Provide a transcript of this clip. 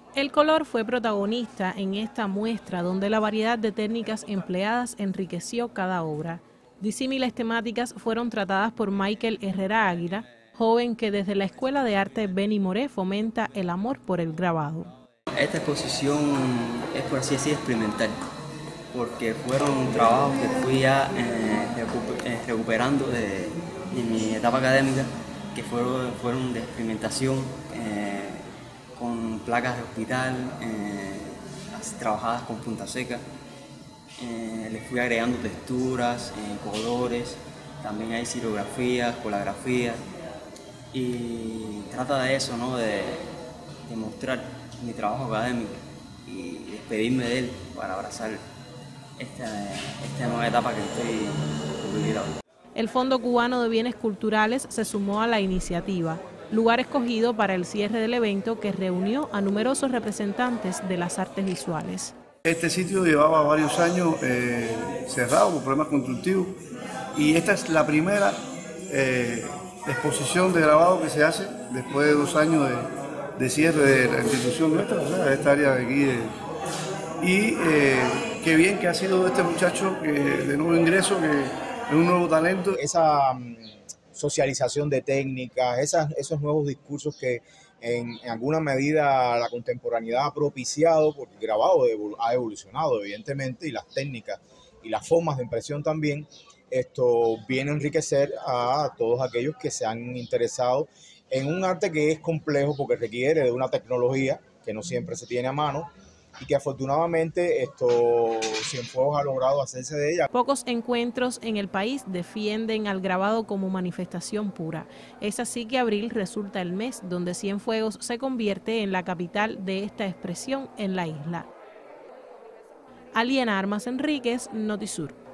El color fue protagonista en esta muestra donde la variedad de técnicas empleadas enriqueció cada obra. Disímiles temáticas fueron tratadas por Michael Herrera Águila, joven que desde la Escuela de Arte Beni Moré fomenta el amor por el grabado. Esta exposición es, por así decir, experimental, porque fueron trabajos que fui ya recuperando de mi etapa académica, que fueron de experimentación con placas de hospital, trabajadas con punta seca. Les fui agregando texturas, colores, también hay xilografías, colografías, y trata de eso, ¿no? de mostrar mi trabajo académico y despedirme de él para abrazar esta nueva etapa que estoy por vivir ahora. El Fondo Cubano de Bienes Culturales se sumó a la iniciativa, lugar escogido para el cierre del evento que reunió a numerosos representantes de las artes visuales. Este sitio llevaba varios años cerrado por problemas constructivos y esta es la primera exposición de grabado que se hace después de 2 años de cierre de la institución nuestra, o sea, de esta área de aquí. Qué bien que ha sido este muchacho de nuevo ingreso, que es un nuevo talento. Esa socialización de técnicas, esos nuevos discursos que en alguna medida la contemporaneidad ha propiciado, porque el grabado ha evolucionado evidentemente, y las técnicas y las formas de impresión también. Esto viene a enriquecer a todos aquellos que se han interesado en un arte que es complejo porque requiere de una tecnología que no siempre se tiene a mano, y que afortunadamente Cienfuegos ha logrado hacerse de ella. Pocos encuentros en el país defienden al grabado como manifestación pura. Es así que abril resulta el mes donde Cienfuegos se convierte en la capital de esta expresión en la isla. Aliena Armas Enríquez, Notisur.